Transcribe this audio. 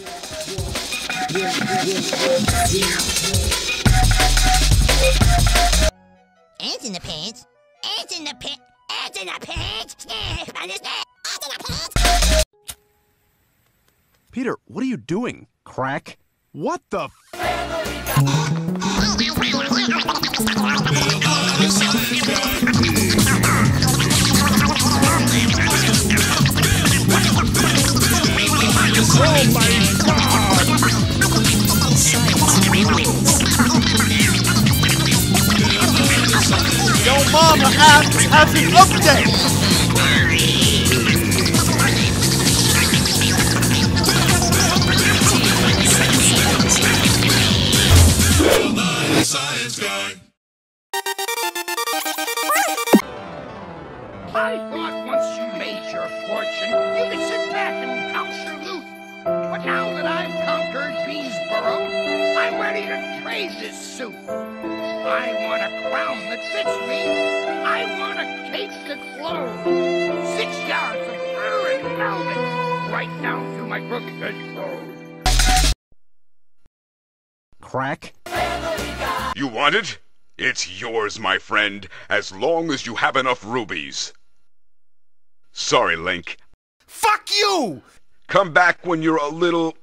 Ants in the pants. Ants in the pants. Ants in the pants. Ants in the pants. Peter, what are you doing? Crack. What the f— Oh my God! Yo Mama app has an update! Science guy. I thought once you made your fortune, you could sit back and count your loot. But now that I've conquered Beesboro, I'm ready to trade this suit. I want a crown that fits me. I want a cape that flows. 6 yards of fur and velvet, right down to my crooked toes. Crack. You want it? It's yours, my friend, as long as you have enough rubies. Sorry, Link. Fuck you! Come back when you're a little...